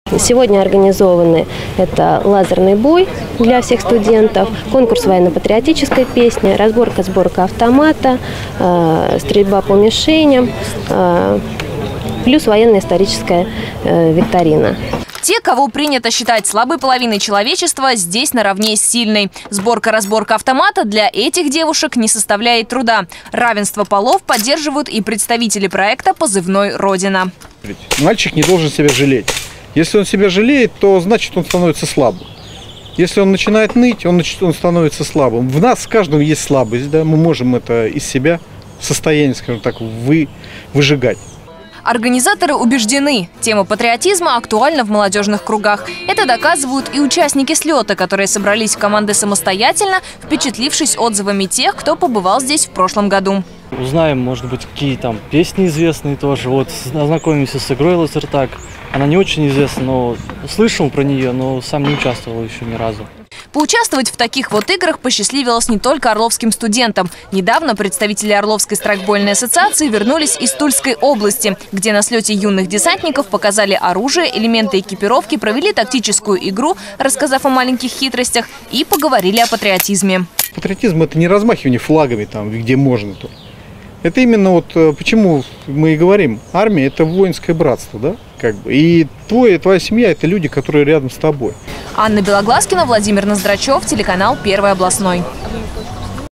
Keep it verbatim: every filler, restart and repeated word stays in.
Сегодня организованы это лазерный бой для всех студентов, конкурс военно-патриотической песни, разборка, сборка автомата, э, стрельба по мишеням, э, плюс военно-историческая э, викторина. Те, кого принято считать слабой половиной человечества, здесь наравне с сильной. Сборка-разборка автомата для этих девушек не составляет труда. Равенство полов поддерживают и представители проекта «Позывной Родина». Мальчик не должен себя жалеть. Если он себя жалеет, то значит он становится слабым. Если он начинает ныть, он, он становится слабым. В нас, в каждом есть слабость, да? Мы можем это из себя в состоянии, скажем так, вы, выжигать. Организаторы убеждены, тема патриотизма актуальна в молодежных кругах. Это доказывают и участники слета, которые собрались в команды самостоятельно, впечатлившись отзывами тех, кто побывал здесь в прошлом году. Узнаем, может быть, какие там песни известные тоже. Вот ознакомимся с игрой «Лазертаг». Она не очень известна, но слышал про нее, но сам не участвовал еще ни разу. Поучаствовать в таких вот играх посчастливилось не только орловским студентам. Недавно представители Орловской страйкбольной ассоциации вернулись из Тульской области, где на слете юных десантников показали оружие, элементы экипировки, провели тактическую игру, рассказав о маленьких хитростях, и поговорили о патриотизме. Патриотизм – это не размахивание флагами там, где можно. -то. Это именно вот почему мы и говорим, армия – это воинское братство, да? Как бы. И твой, твоя семья – это люди, которые рядом с тобой. Анна Белогласкина, Владимир Ноздрачев, телеканал «Первый областной».